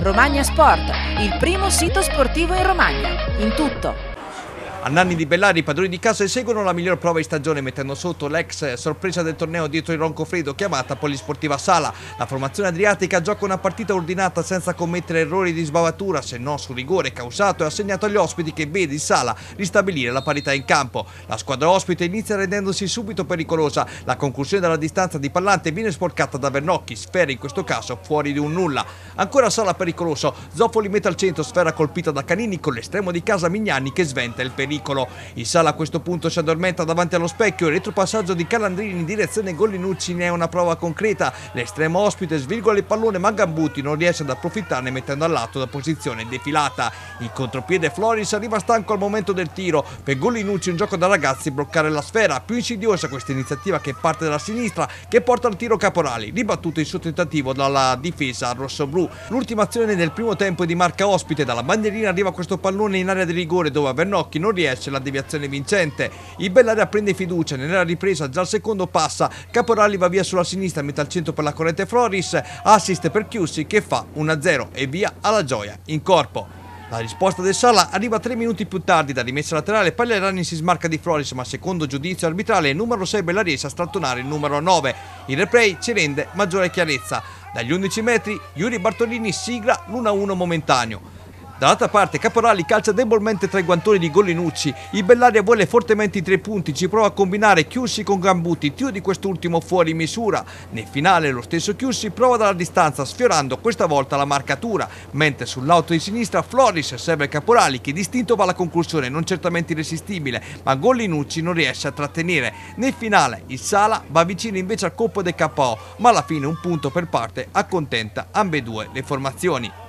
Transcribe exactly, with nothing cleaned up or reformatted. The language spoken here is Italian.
Romagna Sport, il primo sito sportivo in Romagna, in tutto. A Nanni di Bellari i padroni di casa eseguono la miglior prova di stagione mettendo sotto l'ex sorpresa del torneo dietro il Roncofredo chiamata Polisportiva Sala. La formazione adriatica gioca una partita ordinata senza commettere errori di sbavatura, se non sul rigore causato e assegnato agli ospiti che vede il Sala ristabilire la parità in campo. La squadra ospite inizia rendendosi subito pericolosa. La conclusione dalla distanza di Pallante viene sporcata da Vernocchi, sfera in questo caso fuori di un nulla. Ancora Sala pericoloso, Zoffoli mette al centro, sfera colpita da Canini con l'estremo di casa Mignani che sventa il pericolo. Il Sala a questo punto si addormenta davanti allo specchio, il retropassaggio di Calandrini in direzione Gollinucci ne è una prova concreta. L'estremo ospite svirgola il pallone ma Gambuti non riesce ad approfittarne mettendo a lato da posizione defilata. Il contropiede Floris arriva stanco al momento del tiro, per Gollinucci un gioco da ragazzi bloccare la sfera, più insidiosa questa iniziativa che parte dalla sinistra che porta al tiro Caporali, ribattuto il suo tentativo dalla difesa rossoblù. L'ultima azione del primo tempo è di marca ospite, dalla bandierina arriva questo pallone in area di rigore dove Vernocchi non riesce la deviazione vincente. Il Bellaria prende fiducia, nella ripresa già al secondo passa, Caporali va via sulla sinistra, mette al centro per la corrente Floris, assist per Chiussi che fa uno a zero e via alla gioia in corpo. La risposta del Sala arriva tre minuti più tardi, da rimessa laterale Pagliarani si smarca di Floris ma secondo giudizio arbitrale il numero sei Bella riesce a strattonare il numero nove. Il replay ci rende maggiore chiarezza. Dagli undici metri Yuri Bartolini sigla l'uno a uno momentaneo. Dall'altra parte Caporali calcia debolmente tra i guantoni di Gollinucci, il Bellaria vuole fortemente i tre punti, ci prova a combinare Chiussi con Gambuti, tiro di quest'ultimo fuori misura. Nel finale lo stesso Chiussi prova dalla distanza sfiorando questa volta la marcatura, mentre sull'auto di sinistra Floris serve Caporali che distinto va alla conclusione, non certamente irresistibile, ma Gollinucci non riesce a trattenere. Nel finale il Sala va vicino invece al colpo del K O, ma alla fine un punto per parte accontenta ambedue le formazioni.